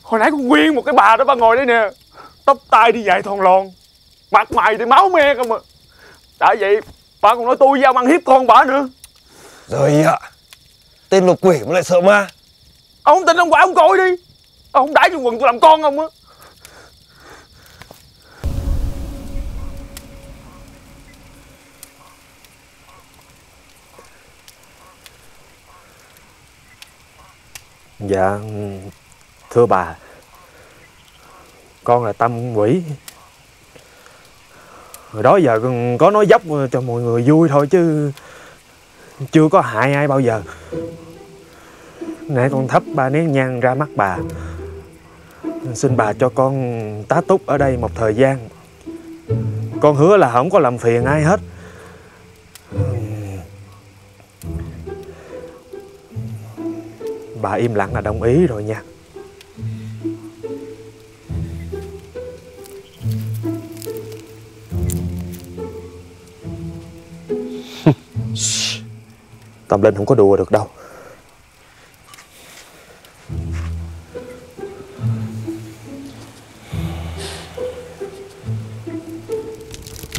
Hồi nãy con nguyên một cái bà đó bà ngồi đây nè, tóc tai đi dài thòn lòn, mặt mày thì máu me không à. Đã vậy bà còn nói tôi giao ăn hiếp con bà nữa. Rồi ạ. Tên lục quỷ mà lại sợ ma. Ông không tin ông qua ông coi đi. Ông không đãi cho quần tôi làm con ông á. Dạ thưa bà, con là Tâm Quỷ. Hồi đó giờ con có nói dốc cho mọi người vui thôi chứ chưa có hại ai bao giờ. Nãy con thắp 3 nén nhang ra mắt bà, xin bà cho con tá túc ở đây một thời gian. Con hứa là không có làm phiền ai hết. Bà im lặng là đồng ý rồi nha. Tâm Linh không có đùa được đâu.